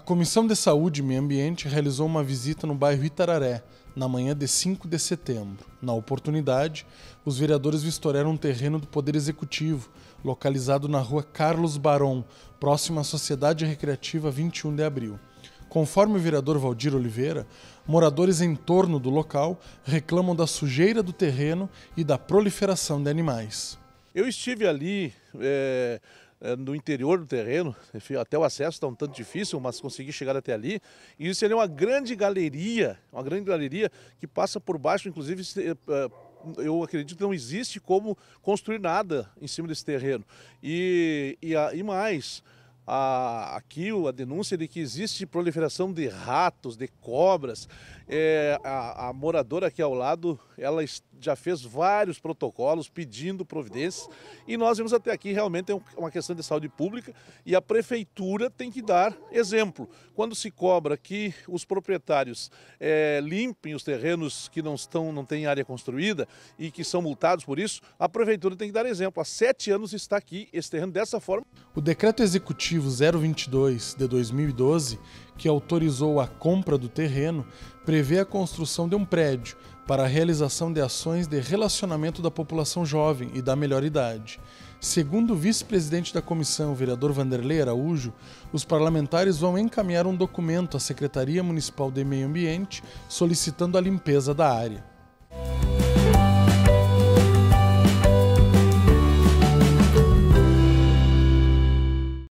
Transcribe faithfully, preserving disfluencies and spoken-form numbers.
Comissão de Saúde e Meio Ambiente realizou uma visita no bairro Itararé, na manhã de cinco de setembro. Na oportunidade, os vereadores vistoriaram um terreno do Poder Executivo, localizado na rua Carlos Baron, próximo à Sociedade Recreativa vinte e um de abril. Conforme o vereador Valdir Oliveira, moradores em torno do local reclamam da sujeira do terreno e da proliferação de animais. Eu estive ali é, no interior do terreno, até o acesso está um tanto difícil, mas consegui chegar até ali. E isso ali é uma grande galeria, uma grande galeria que passa por baixo, inclusive eu acredito que não existe como construir nada em cima desse terreno. E, e, e mais... A, aqui a denúncia de que existe proliferação de ratos, de cobras. É, a, a moradora aqui ao lado, ela já fez vários protocolos pedindo providências e nós vimos até aqui realmente é uma questão de saúde pública e a prefeitura tem que dar exemplo. Quando se cobra que os proprietários é, limpem os terrenos que não, estão, não têm área construída e que são multados por isso, a prefeitura tem que dar exemplo. Há sete anos está aqui esse terreno dessa forma. O decreto executivo zero vinte e dois de dois mil e doze, que autorizou a compra do terreno, prevê a construção de um prédio para a realização de ações de relacionamento da população jovem e da melhor idade. Segundo o vice-presidente da comissão, o vereador Vanderlei Araújo, os parlamentares vão encaminhar um documento à Secretaria Municipal de Meio Ambiente solicitando a limpeza da área.